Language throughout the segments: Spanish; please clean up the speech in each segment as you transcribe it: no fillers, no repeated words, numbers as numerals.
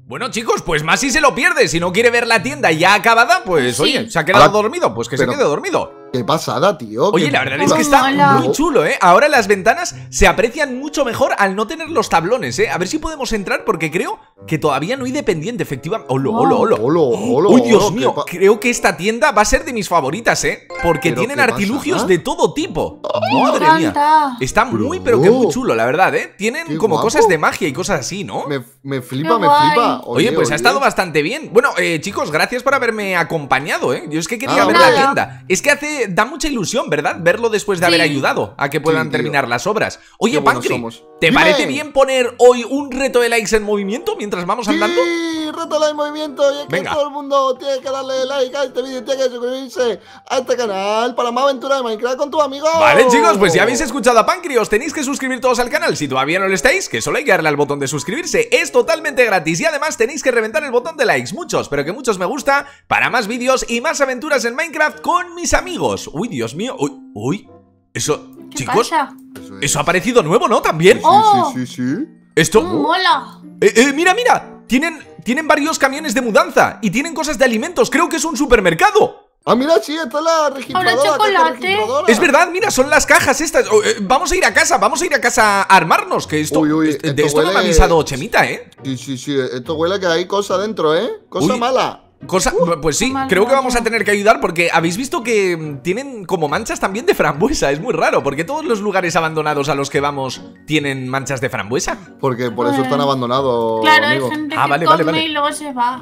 Bueno, chicos, pues Masi se lo pierde. Si no quiere ver la tienda ya acabada, pues Sí. oye, se ha quedado dormido. Pues que se quede dormido. Qué pasada, tío. Oye, la verdad es que está muy chulo, ¿eh? Ahora las ventanas se aprecian mucho mejor al no tener los tablones, ¿eh? A ver si podemos entrar porque creo que todavía no hay dependiente, efectivamente. ¡Hola, hola, hola! ¡Uy, Dios mío! Creo que esta tienda va a ser de mis favoritas, ¿eh? Porque tienen artilugios de todo tipo. ¡Madre mía! Está muy, pero que muy chulo, la verdad, ¿eh? Tienen como cosas de magia y cosas así, ¿no? Me flipa, me flipa. Oye, pues ha estado bastante bien. Bueno, chicos, gracias por haberme acompañado, ¿eh? Yo es que quería ver la tienda. Es que da mucha ilusión, ¿verdad? Verlo después de haber ayudado a que puedan terminar las obras. Oye, Pancri, ¿te parece bien poner hoy un reto de likes en movimiento mientras vamos andando? Sí, reto de like en movimiento. Y es que todo el mundo tiene que darle like a este vídeo, tiene que suscribirse a este canal para más aventuras de Minecraft con tus amigos. Vale, chicos, pues ya habéis escuchado a Pancri, os tenéis que suscribir todos al canal. Si todavía no lo estáis, que solo hay que darle al botón de suscribirse. Es totalmente gratis y además tenéis que reventar el botón de likes. Muchos, pero que muchos me gusta para más vídeos y más aventuras en Minecraft con mis amigos. Uy, Dios mío. Uy, eso, chicos, eso ha parecido nuevo, ¿no? También. Sí. Esto mola. Mira, mira. Tienen varios camiones de mudanza y tienen cosas de alimentos. Creo que es un supermercado. Ah, mira, sí, esta es la registradora. Es verdad, mira, son las cajas estas. Vamos a ir a casa a armarnos. Que esto, de esto no me ha avisado Chemita, ¿eh? Sí, esto huele que hay cosa dentro, ¿eh? Cosa mala. Pues sí, creo que vamos a tener que ayudar porque habéis visto que tienen como manchas también de frambuesa. Es muy raro, porque todos los lugares abandonados a los que vamos tienen manchas de frambuesa. Porque por eso están abandonados. Claro, amigo. hay gente que come y luego se va.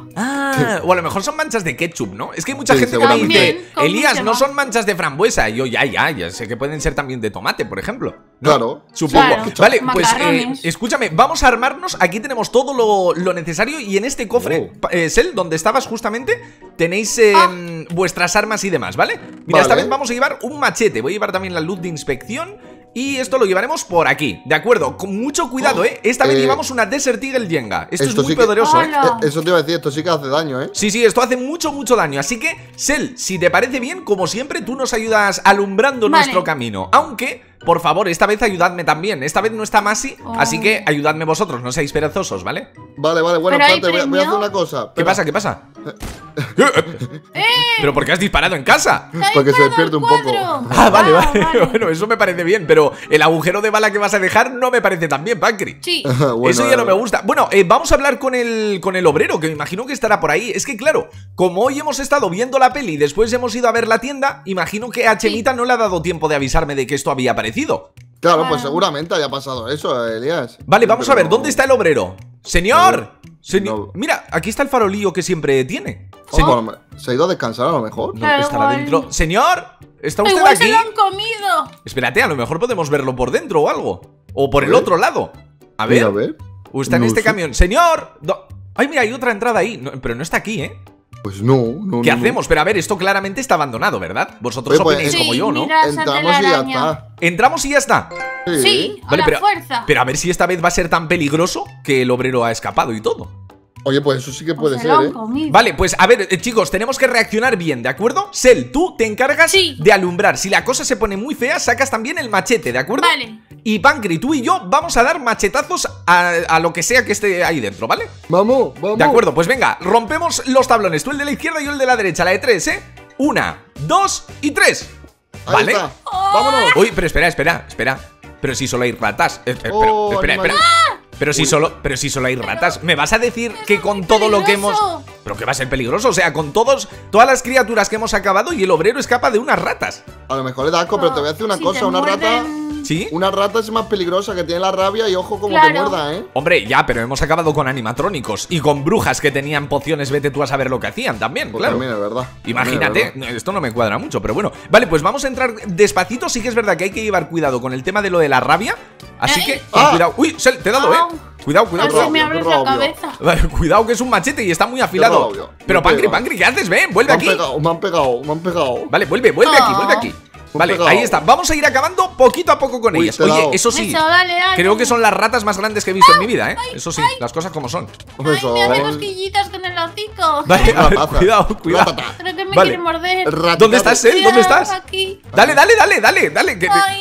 O a lo mejor son manchas de ketchup, ¿no? Es que hay mucha gente que me dice, Elías, no son manchas de frambuesa. Y yo ya sé que pueden ser también de tomate, por ejemplo, ¿no? Claro, supongo. Claro. Vale, pues escúchame, vamos a armarnos. Aquí tenemos todo lo necesario. Y en este cofre, Sel, donde estabas justamente, tenéis vuestras armas y demás, ¿vale? Mira, esta vez vamos a llevar un machete. Voy a llevar también la luz de inspección. Y esto lo llevaremos por aquí, ¿de acuerdo? Con mucho cuidado, ¿eh? Esta vez llevamos una Desert Eagle Jenga. Esto es muy poderoso, ¿eh? Eso te iba a decir, esto sí que hace daño, ¿eh? Sí, esto hace mucho daño. Así que, Sel, si te parece bien, como siempre, tú nos ayudas alumbrando nuestro camino. Aunque, por favor, esta vez ayudadme también. Esta vez no está Masi, así que ayudadme vosotros, no seáis perezosos, ¿vale? Vale, bueno, espérate, voy a hacer una cosa. ¿Qué pasa? ¿Pero por qué has disparado en casa? Porque se despierte un poco. Ah, vale. Bueno, eso me parece bien, pero el agujero de bala que vas a dejar no me parece tan bien, Pancri. Sí. Eso ya no me gusta. Bueno, vamos a hablar con el obrero, que me imagino que estará por ahí. Es que claro, como hoy hemos estado viendo la peli y después hemos ido a ver la tienda, imagino que a Chemita no le ha dado tiempo de avisarme de que esto había aparecido. Claro, pues seguramente haya pasado eso, Elías. Vale, vamos a ver, ¿dónde está el obrero? ¡Señor! Mira, aquí está el farolillo que siempre tiene. Señor, ¿se ha ido a descansar a lo mejor? No, estará dentro. ¡Señor! ¿Está usted igual aquí? Se lo han comido. Espérate, a lo mejor podemos verlo por dentro o algo. O por el otro lado. A ver. O está en este camión. ¡Señor! Ay, mira, hay otra entrada ahí. Pero no está aquí, ¿eh? Pues no. ¿Qué hacemos? Pero a ver, esto claramente está abandonado, ¿verdad? Vosotros opináis como yo, ¿no? Entramos y ya está. ¿Entramos y ya está? Sí, a la fuerza. Pero a ver si esta vez va a ser tan peligroso que el obrero ha escapado y todo. Oye, pues eso sí que puede ser, ¿eh? Vale, pues a ver, chicos, tenemos que reaccionar bien, ¿de acuerdo? Sel, tú te encargas de alumbrar. Si la cosa se pone muy fea, sacas también el machete, ¿de acuerdo? Vale. Y Pancri, tú y yo vamos a dar machetazos a lo que sea que esté ahí dentro, ¿vale? Vamos. De acuerdo, pues venga, rompemos los tablones. Tú el de la izquierda y yo el de la derecha, la de 3, ¿eh? 1, 2 y 3. ¿Vale? Ahí está. Vámonos. Uy, pero espera. Pero si solo hay ratas. Espera. Pero si solo hay ratas. ¿Me vas a decir que con todo lo que hemos... Pero que va a ser peligroso? O sea, con todas las criaturas que hemos acabado y el obrero escapa de unas ratas. A lo mejor le da asco, pero te voy a decir una cosa. Una rata... ¿Sí? Una rata es más peligrosa, que tiene la rabia y ojo como te muerda, ¿eh? Hombre, ya, pero hemos acabado con animatrónicos y con brujas que tenían pociones, vete tú a saber lo que hacían también, pues claro. También es verdad. Imagínate, esto no me cuadra mucho, pero bueno. Vale, pues vamos a entrar despacito. Sí que es verdad que hay que llevar cuidado con el tema de lo de la rabia. Así que, cuidado. Uy, Sel, te he dado, Cuidado. Se me abre la cabeza. Vale, cuidado que es un machete y está muy afilado. Pero Pancri, ¿qué haces? Ven, vuelve aquí. Me han pegado. Vale, vuelve aquí. Vale, ahí está, vamos a ir acabando poquito a poco con ellas. Oye, eso sí, creo que son las ratas más grandes que he visto en mi vida, ¿eh? Eso sí, las cosas como son. Me hace cosquillitas con el hocico. Vale, a ver, cuidado. Creo que me quiere morder. ¿Dónde estás, ¿Dónde estás? Aquí. Dale.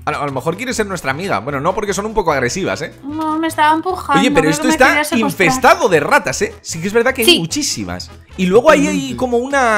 A lo mejor quiere ser nuestra amiga. Bueno, no, porque son un poco agresivas, ¿eh? No, me estaba empujando. Oye, pero esto está infestado de ratas, ¿eh? Sí que es verdad que hay muchísimas. Y luego ahí hay como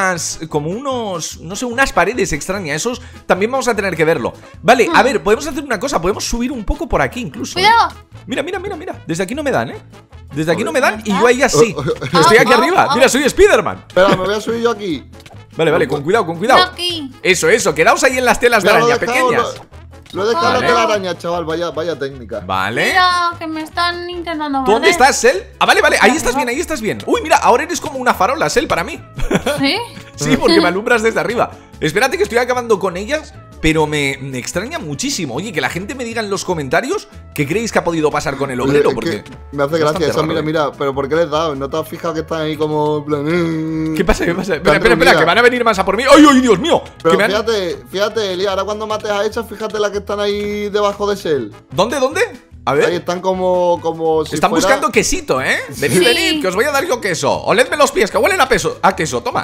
unos, no sé, unas paredes extrañas. Esos también vamos a tener que verlo. Vale, a ver, podemos hacer una cosa. Podemos subir un poco por aquí incluso. ¡Cuidado! Mira. Desde aquí no me dan, ¿eh? Desde aquí no me dan y yo ahí así. Estoy aquí arriba. Mira, soy Spiderman. Espera, me voy a subir yo aquí. Vale, con cuidado. Aquí. Eso, quedaos ahí en las telas de araña pequeñas. Lo he dejado en la araña, chaval, vaya técnica. Vale. Mira, que me están intentando morder. ¿Tú dónde estás, Sel? Ah, vale, ahí estás bien. Uy, mira, ahora eres como una farola, Sel, para mí. ¿Sí? Sí, porque me alumbras desde arriba. Espérate que estoy acabando con ellas, pero me extraña muchísimo. Oye, que la gente me diga en los comentarios qué creéis que ha podido pasar con el obrero, porque me hace gracia eso, mira, pero ¿por qué les da? ¿No te has fijado que están ahí como... ¿Qué pasa? Espera, que van a venir más a por mí. ¡Ay, Dios mío! Pero fíjate, Eli, ahora cuando mates a esas, fíjate las que están ahí debajo de Shell. ¿Dónde? A ver. Ahí están como si están buscando quesito, ¿eh? Venid, que os voy a dar yo queso. Oledme los pies, que huelen a queso, toma.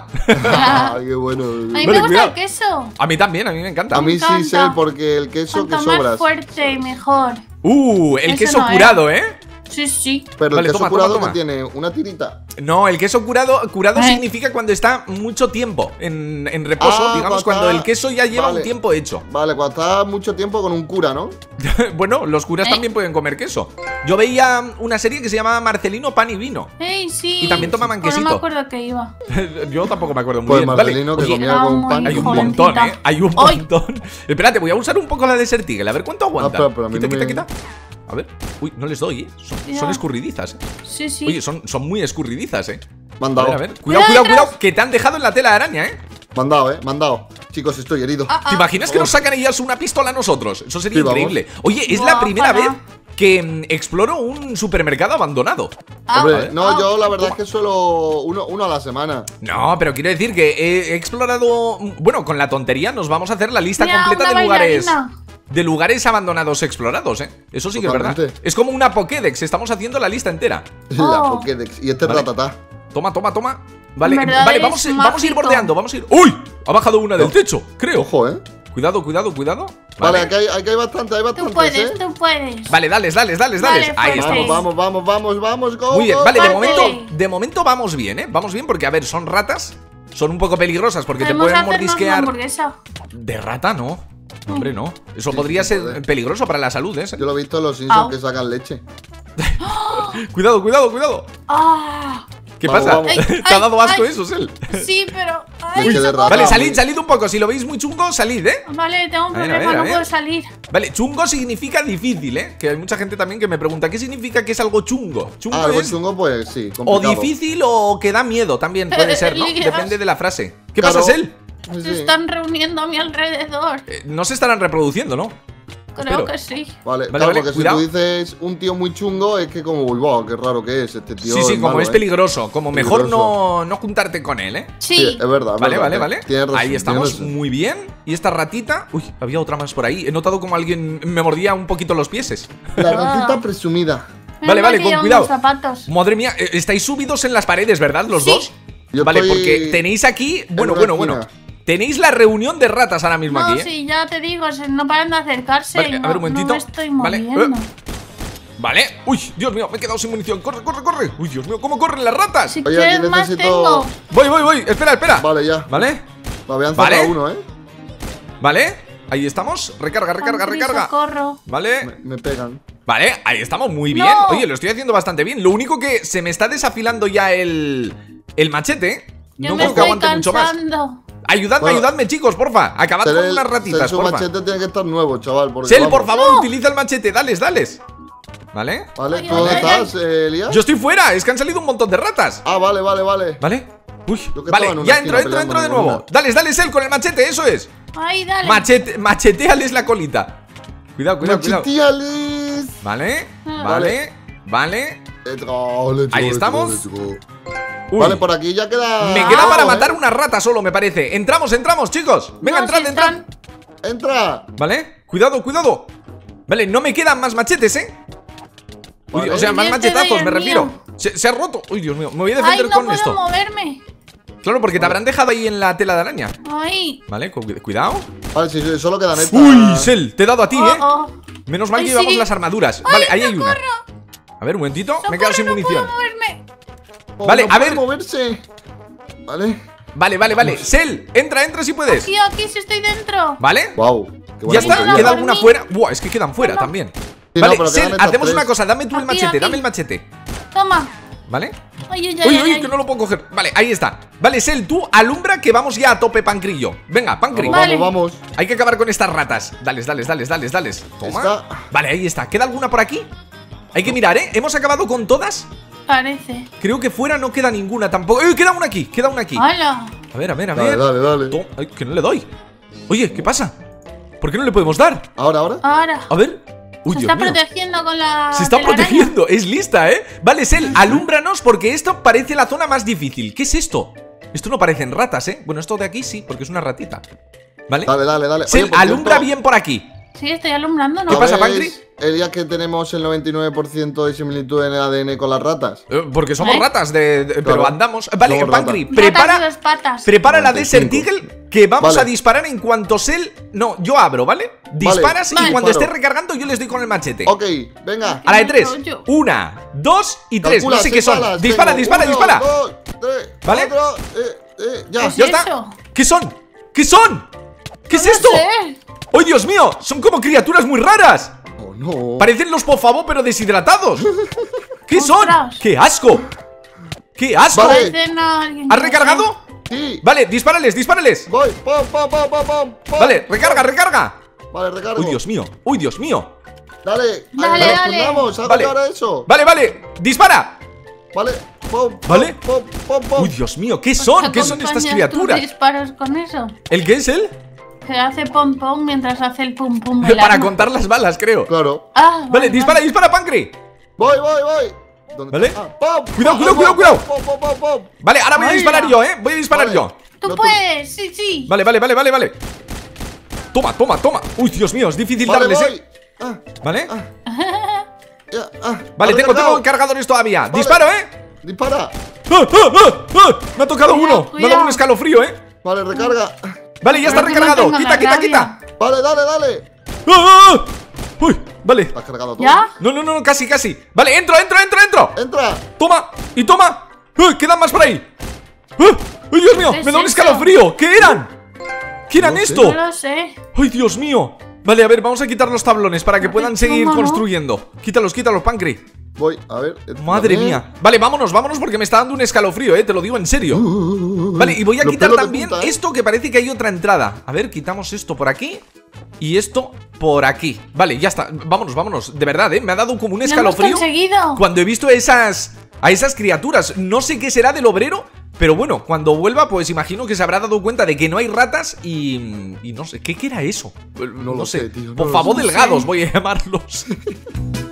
Qué bueno. A mí me gusta el queso. A mí también, a mí me encanta. A mí sí, Shell, porque el queso que sobra. Más fuerte y mejor. El queso curado, ¿eh? Sí. Pero el queso curado que tiene una tirita. No, el queso curado significa cuando está mucho tiempo en reposo, digamos, cuando el queso ya lleva un tiempo hecho. Vale, cuando está mucho tiempo con un cura, ¿no? Bueno, los curas también pueden comer queso. Yo veía una serie que se llamaba Marcelino Pan y Vino. Sí. Y también tomaban quesito. No me acuerdo que iba. Yo tampoco me acuerdo muy pues bien. Marcelino que comía con pan. Hay un montón, ¿eh? Hay un montón. Espérate, voy a usar un poco la Desert Eagle, a ver cuánto aguanta. Quita. A ver, uy, no les doy, son escurridizas, Sí. Oye, son muy escurridizas, Mandado. A ver, cuidado, que te han dejado en la tela de araña, Mandado. Chicos, estoy herido. ¿Te imaginas que nos sacan ellas una pistola a nosotros? Eso sería increíble. Oye, es la primera vez que exploro un supermercado abandonado. Hombre, no, yo la verdad es que solo uno a la semana. No, pero quiero decir que he explorado... Bueno, con la tontería nos vamos a hacer la lista completa de lugares abandonados explorados, ¿eh? Eso sí que es verdad. Es como una Pokédex, estamos haciendo la lista entera. La Pokédex. Y Ratatá. Toma. Vale, vamos a ir bordeando, ¡Uy! Ha bajado una del techo, creo. Ojo, Cuidado. Vale, aquí hay bastante, Tú puedes. Vale, dale. Ahí estamos. Vamos, go. Muy bien, vale, de momento vamos bien, ¿eh? Vamos bien porque, a ver, son ratas. Son un poco peligrosas porque te pueden mordisquear. De rata, no. Hombre, no. Eso podría ser peligroso para la salud, ¿eh? Yo lo he visto en los Simpsons que sacan leche. Cuidado. ¿Qué pasa? ¿Te ha dado asco eso, Sel? Sí, pero... Vale, salid un poco. Si lo veis muy chungo, salid, ¿eh? Vale, tengo un problema, no puedo salir. Vale, chungo significa difícil, ¿eh? Que hay mucha gente también que me pregunta ¿qué significa que es algo chungo? Algo chungo, pues sí, complicado. O difícil o que da miedo también puede ser, ¿no? Depende de la frase. ¿Qué pasa, Sel? Se están reuniendo a mi alrededor. No se estarán reproduciendo, ¿no? Creo que sí. Vale, porque cuidado. Si tú dices un tío muy chungo, es que como, wow, qué raro que es este tío. Sí, como es peligroso. Como mejor no juntarte con él, ¿eh? Sí, es verdad. Vale. Ahí estamos, muy bien. Y esta ratita... Uy, había otra más por ahí. He notado como alguien me mordía un poquito los pieses. La ratita presumida. Vale, con cuidado. Madre mía, estáis subidos en las paredes, ¿verdad? Los dos. Vale, porque tenéis aquí... Bueno. Tenéis la reunión de ratas ahora mismo aquí, ¿eh? Sí, ya te digo, no paran de acercarse. Vale, a ver un momentito. No me estoy moviendo. Vale. Uy, Dios mío, me he quedado sin munición. Corre. Uy, Dios mío, ¿cómo corren las ratas? Si quieres más tengo. Voy. Espera. Vale, ya. Vale. Voy a lanzar uno, ¿eh? Vale. Ahí estamos. Recarga. Socorro. Vale. Me pegan. Vale, ahí estamos, muy bien. Oye, lo estoy haciendo bastante bien. Lo único que se me está desafilando ya el machete. No creo que aguante mucho más. Ayudadme, chicos, porfa. Acabad con unas ratitas, porfa. El machete tiene que estar nuevo, chaval. Sel, por favor, utiliza el machete. Dales. ¿Vale? ¿Tú dónde estás, Elías? Yo estoy fuera, es que han salido un montón de ratas. Vale. ¿Vale? Uy, vale, ya entro de nuevo. Dale, Sel, con el machete, eso es. Ahí, dale. Macheteales la colita. Cuidado. Macheteales. Vale. Ahí estamos. Uy. Vale, por aquí ya queda... Me queda para matar una rata solo, me parece. Entramos, chicos. Venga, entrad. Entra. Vale, cuidado. Vale, no me quedan más machetes, ¿eh? Uy, o sea, más machetazos, me refiero. Se ha roto. Uy, Dios mío, me voy a defender con esto. No puedo moverme. Claro, porque te habrán dejado ahí en la tela de araña. Ahí. Vale, cuidado. Vale, sí, solo quedan estas. Uy, Sel, te he dado a ti, ¿eh? Oh. Menos mal que Ay, llevamos sí. las armaduras. Vale, ahí hay una. A ver, un momentito, me he quedado sin munición. No puedo moverme. Vale, no a puede ver. moverse. Vale. Vale. Sel, entra si puedes. Aquí, sí estoy dentro. ¿Vale? Wow. Ya está, puntería. queda Por alguna mí. fuera. Buah, es que quedan fuera también. Sí, Vale, no, pero Sel, quedan estas hacemos tres. una cosa, dame tú el Aquí, machete, aquí. dame el machete. Toma. ¿Vale? Ay, Uy, que no lo puedo coger. Vale, ahí está. Vale, Sel, tú alumbra que vamos ya a tope, Pancrillo. Venga, Pancri. Vamos, Vale. vamos. Hay que acabar con estas ratas. Dales. Toma. Está. Vale, ahí está. ¿Queda alguna por aquí? Hay que mirar, ¿eh? ¿Hemos acabado con todas? Parece. Creo que fuera no queda ninguna tampoco. Queda una aquí. ¡Hala! A ver. Dale. Ay, que no le doy. Oye, ¿qué pasa? ¿Por qué no le podemos dar? Ahora. Ahora. A ver. Uy, Se Dios está mío. protegiendo con la. Se está telaraña. protegiendo, es lista, ¿eh? Vale, Sel, alúmbranos porque esto parece la zona más difícil. ¿Qué es esto? Esto no parecen ratas, ¿eh? Bueno, esto de aquí sí, porque es una ratita. ¿Vale? Dale. Sel, Oye, por alumbra cierto, bien por aquí. Sí, estoy alumbrando, ¿no? ¿Qué pasa, ¿sabéis Pancri? El día que tenemos el 99% de similitud en el ADN con las ratas. Porque somos ¿Eh? ratas, pero Claro, andamos. Vale, somos Pancri, Ratas de prepara dos patas. la Desert 95. Eagle que vamos Vale. a disparar en cuanto Sel. No, yo abro, ¿vale? Disparas Vale. y cuando esté Disparo. recargando yo les doy con el machete. Ok, venga. A la de 3. rollo. 1, 2 y 3. Calcula, No sé qué 6 son. balas. Dispara. Tengo 1, 2, 3, ¿Vale? 4, ya. Pues Ya eso. está. ¿Qué son? ¿Qué son? ¿Qué es No esto? sé. ¡Oh, Dios mío! Son como criaturas muy raras. Oh, no. Parecen los Pofabo pero deshidratados. ¿Qué Ostras. son? ¡Qué asco! ¡Qué asco! Vale. Parecen a alguien ¿Has que recargado? Sí. Vale, dispárales. Voy. Pum. Vale, recarga. Vale, recargo. ¡Uy, Dios mío! Dale. Dale. Turnamos. Vale. Ahora eso. Vale, dispara. Vale. Pum. Vale. Pum. ¡Uy, Dios mío! ¿Qué Pues son? ¿Qué son estas acompañas criaturas? tus disparos con eso. ¿El qué es él? Que hace pom pom mientras hace el pum pum. del Para arma. contar las balas, creo. Claro. Ah, Vale, dispara, Pancri. Voy. ¿Dónde Vale. está? Pum. Cuidado. Pum. Vale, ahora voy a Hola. disparar yo, ¿eh? Voy a disparar Vale. yo. Tú No, puedes, sí. Vale. Toma. Uy, Dios mío, es difícil Vale, darles, voy. ¿eh? ¿Vale? Ya, Vale, tengo recargado. cargadores todavía. Vale. Disparo, ¿eh? Dispara. Me ha tocado Cuidado, uno. Me ha dado un escalofrío, ¿eh? Vale, recarga. Vale, ya está Pero que no recargado. tengo la Quita. rabia. Vale, dale. Uy, vale. ¿Has cargado todo? ¿Ya? No, casi. Vale, entro. Entra. Toma. Quedan más por ahí. ¡Uy, Dios mío! ¿Qué Me da un es eso? escalofrío. ¿Qué eran? ¿Qué eran No sé. esto? No lo sé. ¡Ay, Dios mío! Vale, a ver, vamos a quitar los tablones para que puedan seguir ¿cómo no? construyendo. Quítalos, Pancri. Voy, a ver. Madre también. mía. Vale, vámonos porque me está dando un escalofrío, te lo digo en serio. Vale, y voy a Los quitar pelos de también punta, esto que parece que hay otra entrada. A ver, quitamos esto por aquí y esto por aquí. Vale, ya está. Vámonos. De verdad, me ha dado como un Lo hemos escalofrío conseguido. cuando he visto a esas criaturas. No sé qué será del obrero, pero bueno, cuando vuelva, pues imagino que se habrá dado cuenta de que no hay ratas y no sé, ¿qué era eso? No lo sé, tío, no Por lo favor, sé. delgados voy a llamarlos.